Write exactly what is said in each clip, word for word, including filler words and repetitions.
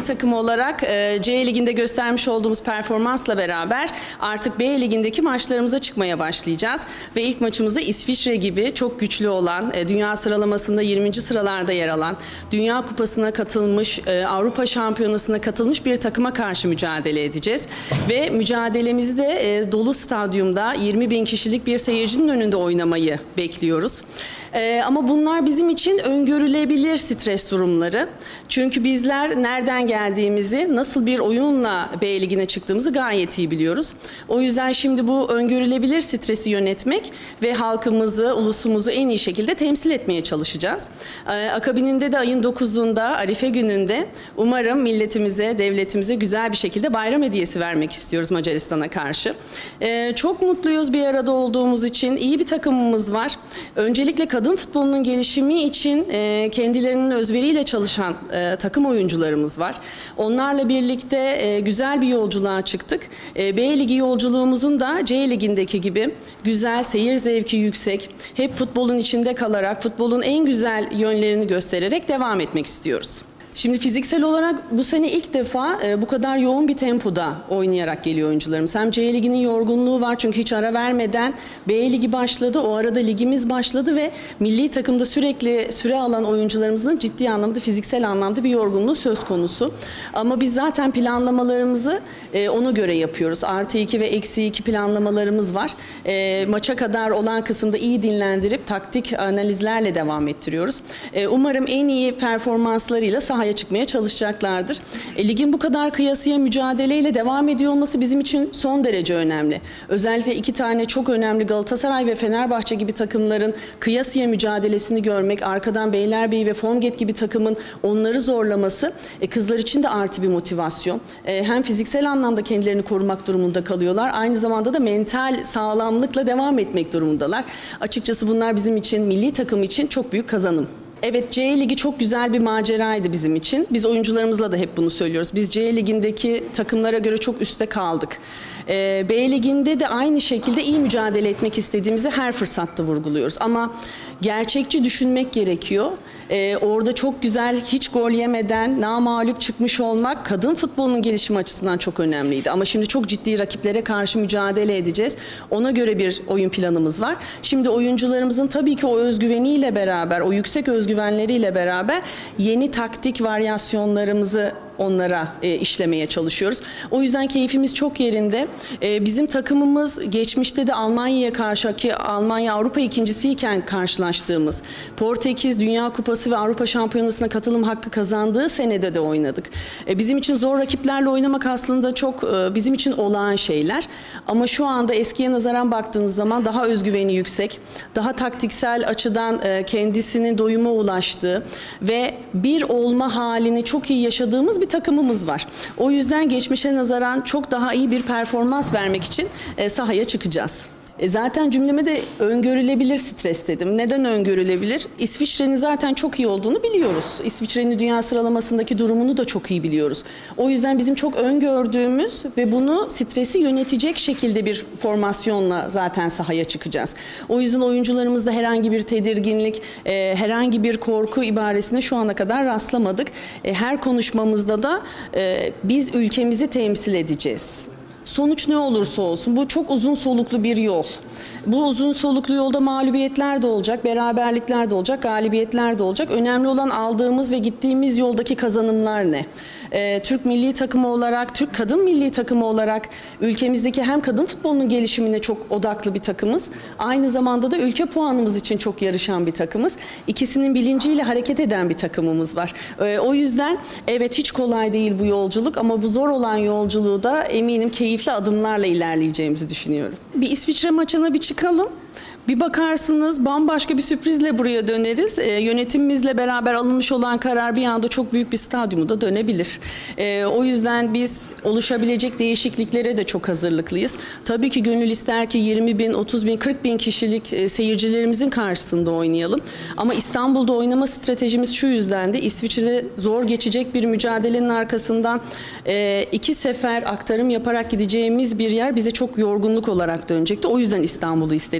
milli takım olarak e, C Ligi'nde göstermiş olduğumuz performansla beraber artık B Ligi'ndeki maçlarımıza çıkmaya başlayacağız. Ve ilk maçımızı İsviçre gibi çok güçlü olan, e, dünya sıralamasında yirminci sıralarda yer alan, Dünya Kupası'na katılmış, e, Avrupa Şampiyonası'na katılmış bir takıma karşı mücadele edeceğiz. Ve mücadelemizi de e, dolu stadyumda yirmi bin kişilik bir seyircinin önünde oynamayı bekliyoruz. Ee, ama bunlar bizim için öngörülebilir stres durumları. Çünkü bizler nereden geldiğimizi, nasıl bir oyunla B Ligi'ne çıktığımızı gayet iyi biliyoruz. O yüzden şimdi bu öngörülebilir stresi yönetmek ve halkımızı, ulusumuzu en iyi şekilde temsil etmeye çalışacağız. Ee, akabininde de ayın dokuzunda, Arife gününde umarım milletimize, devletimize güzel bir şekilde bayram hediyesi vermek istiyoruz Macaristan'a karşı. Ee, çok mutluyuz bir arada olduğumuz için. İyi bir takımımız var. Öncelikle kadın futbolunun gelişimi için e, kendilerinin özveriyle çalışan e, takım oyuncularımız var. Onlarla birlikte e, güzel bir yolculuğa çıktık. E, B Ligi yolculuğumuzun da C Ligi'ndeki gibi güzel, seyir zevki yüksek, hep futbolun içinde kalarak, futbolun en güzel yönlerini göstererek devam etmek istiyoruz. Şimdi fiziksel olarak bu sene ilk defa e, bu kadar yoğun bir tempoda oynayarak geliyor oyuncularımız. Hem C Ligi'nin yorgunluğu var çünkü hiç ara vermeden B Ligi başladı. O arada ligimiz başladı ve milli takımda sürekli süre alan oyuncularımızın ciddi anlamda fiziksel anlamda bir yorgunluğu söz konusu. Ama biz zaten planlamalarımızı e, ona göre yapıyoruz. Artı iki ve eksi iki planlamalarımız var. E, maça kadar olan kısımda iyi dinlendirip taktik analizlerle devam ettiriyoruz. E, umarım en iyi performanslarıyla sahaya çıkmaya çalışacaklardır. E, ligin bu kadar kıyasıya mücadeleyle devam ediyor olması bizim için son derece önemli. Özellikle iki tane çok önemli Galatasaray ve Fenerbahçe gibi takımların kıyasıya mücadelesini görmek, arkadan Beylerbeyi ve Formget gibi takımın onları zorlaması e, kızlar için de artı bir motivasyon. E, hem fiziksel anlamda kendilerini korumak durumunda kalıyorlar, aynı zamanda da mental sağlamlıkla devam etmek durumundalar. Açıkçası bunlar bizim için, milli takım için çok büyük kazanım. Evet, C Ligi çok güzel bir maceraydı bizim için. Biz oyuncularımızla da hep bunu söylüyoruz. Biz C Ligi'ndeki takımlara göre çok üstte kaldık. Ee, B Ligi'nde de aynı şekilde iyi mücadele etmek istediğimizi her fırsatta vurguluyoruz. Ama gerçekçi düşünmek gerekiyor. Ee, orada çok güzel, hiç gol yemeden namağlup çıkmış olmak kadın futbolunun gelişimi açısından çok önemliydi. Ama şimdi çok ciddi rakiplere karşı mücadele edeceğiz. Ona göre bir oyun planımız var. Şimdi oyuncularımızın tabii ki o özgüveniyle beraber, o yüksek özgüvenleriyle beraber yeni taktik varyasyonlarımızı onlara e, işlemeye çalışıyoruz. O yüzden keyfimiz çok yerinde. E, bizim takımımız geçmişte de Almanya'ya karşı, ki Almanya Avrupa ikincisiyken karşılaştığımız, Portekiz Dünya Kupası ve Avrupa Şampiyonası'na katılım hakkı kazandığı senede de oynadık. E, bizim için zor rakiplerle oynamak aslında çok e, bizim için olağan şeyler. Ama şu anda eskiye nazaran baktığınız zaman daha özgüveni yüksek, daha taktiksel açıdan e, kendisinin doyuma ulaştığı ve bir olma halini çok iyi yaşadığımız bir takımımız var. O yüzden geçmişe nazaran çok daha iyi bir performans vermek için e, sahaya çıkacağız. E zaten cümleme de öngörülebilir stres dedim. Neden öngörülebilir? İsviçre'nin zaten çok iyi olduğunu biliyoruz. İsviçre'nin dünya sıralamasındaki durumunu da çok iyi biliyoruz. O yüzden bizim çok öngördüğümüz ve bunu stresi yönetecek şekilde bir formasyonla zaten sahaya çıkacağız. O yüzden oyuncularımızda herhangi bir tedirginlik, e, herhangi bir korku ibaresine şu ana kadar rastlamadık. E, her konuşmamızda da e, biz ülkemizi temsil edeceğiz. Sonuç ne olursa olsun bu çok uzun soluklu bir yol. Bu uzun soluklu yolda mağlubiyetler de olacak, beraberlikler de olacak, galibiyetler de olacak. Önemli olan aldığımız ve gittiğimiz yoldaki kazanımlar ne? Ee, Türk milli takımı olarak, Türk kadın milli takımı olarak ülkemizdeki hem kadın futbolunun gelişimine çok odaklı bir takımız, aynı zamanda da ülke puanımız için çok yarışan bir takımız. İkisinin bilinciyle hareket eden bir takımımız var. Ee, o yüzden evet, hiç kolay değil bu yolculuk ama bu zor olan yolculuğu da eminim keyifli adımlarla ilerleyeceğimizi düşünüyorum. Bir İsviçre maçına bir çıkalım. Bir bakarsınız bambaşka bir sürprizle buraya döneriz. E, yönetimimizle beraber alınmış olan karar bir anda çok büyük bir stadyumu da dönebilir. E, o yüzden biz oluşabilecek değişikliklere de çok hazırlıklıyız. Tabii ki gönül ister ki yirmi bin, otuz bin, kırk bin kişilik e, seyircilerimizin karşısında oynayalım. Ama İstanbul'da oynama stratejimiz şu yüzden de İsviçre'de zor geçecek bir mücadelenin arkasından e, iki sefer aktarım yaparak gideceğimiz bir yer bize çok yorgunluk olarak dönecekti. O yüzden İstanbul'u istedik.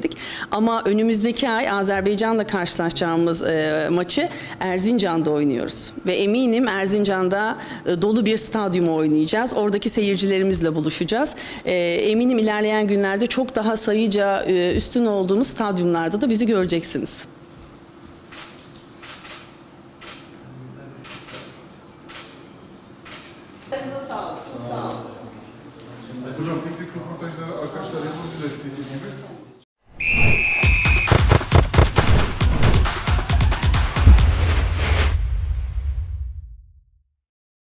Ama önümüzdeki ay Azerbaycan'la karşılaşacağımız e, maçı Erzincan'da oynuyoruz. Ve eminim Erzincan'da e, dolu bir stadyuma oynayacağız. Oradaki seyircilerimizle buluşacağız. E, eminim ilerleyen günlerde çok daha sayıca e, üstün olduğumuz stadyumlarda da bizi göreceksiniz. Sağ olun. Sağ olun. Hocam teknik röportajları arkadaşlar yapabiliriz dediği gibi.